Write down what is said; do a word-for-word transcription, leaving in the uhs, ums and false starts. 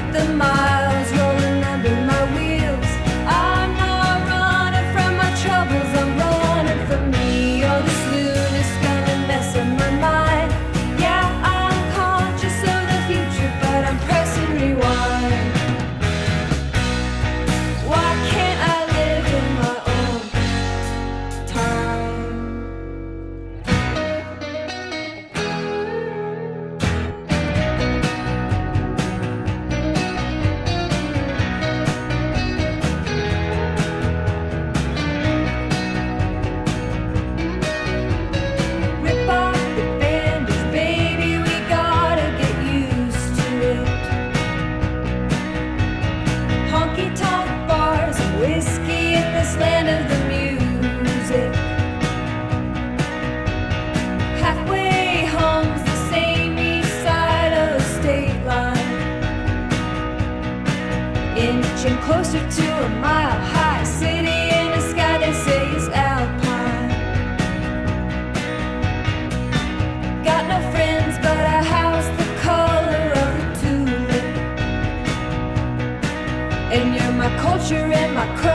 with the miles rolling under my wheels. I'm not running from my troubles, I'm running from me. Oh, this moon is gonna mess up my mind. Yeah, I'm conscious of the future, but I'm pressing rewind. Why can't I live in my own time? Rip off the bandage, baby, we gotta get used to it. Honky-tonk bars and whiskey in this land of the music. Halfway home's the same east side of the state line. Inching closer to a mile-high city in a sky they say is alpine. Got no friends, but a house the color of a tulip. And you're my culture and my curse.